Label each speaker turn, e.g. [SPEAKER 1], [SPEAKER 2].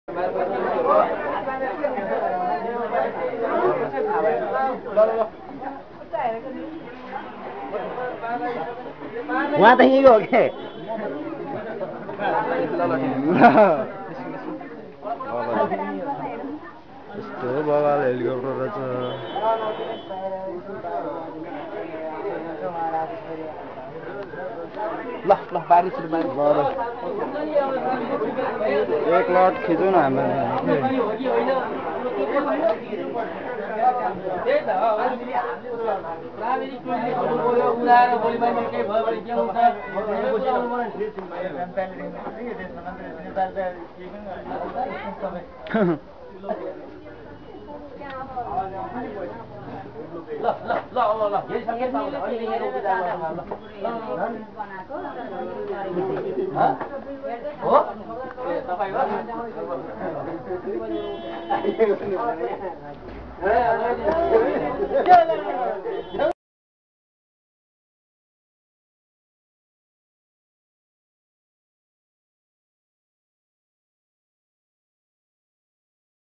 [SPEAKER 1] वहाँ त यहीँ हो के यस्तो बगाल हेलिकप्टर रहेछ ल ल बारिस एक लट खिचौँ न हाम्रो